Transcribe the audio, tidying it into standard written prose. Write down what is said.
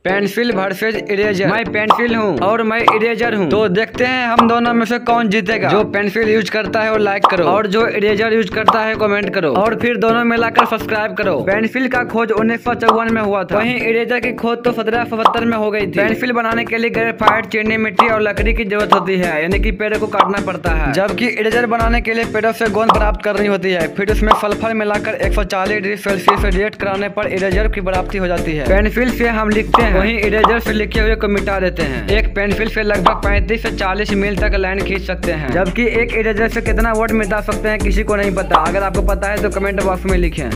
Pencil versus eraser. मैं pencil हूँ और मैं इरेजर हूँ, तो देखते हैं हम दोनों में से कौन जीतेगा। जो पेंसिल यूज करता है वो लाइक करो और जो इरेजर यूज करता है कमेंट करो और फिर दोनों मिलाकर सब्सक्राइब करो। पेंसिल का खोज 1954 में हुआ था, वहीं इरेजर की खोज तो 1775 में हो गई थी। पेंसिल बनाने के लिए ग्रेफाइट, चीनी, मिट्टी और लकड़ी की जरूरत होती है, यानी कि पेड़ को काटना पड़ता है। जबकि इरेजर बनाने के लिए पेड़ों से गोंद प्राप्त करनी होती है, फिर उसमें सल्फर मिलाकर 140 डिग्री सेल्सियस रिएक्ट कराने पर इरेजर की प्राप्ति हो जाती है। पेंसिल से हम लिखते हैं, वहीं इरेजर से लिखे हुए को मिटा देते हैं। एक पेंसिल से लगभग 35 से 40 मील तक लाइन खींच सकते हैं, जबकि एक इरेजर से कितना वर्ड मिटा सकते हैं किसी को नहीं पता। अगर आपको पता है तो कमेंट बॉक्स में लिखें।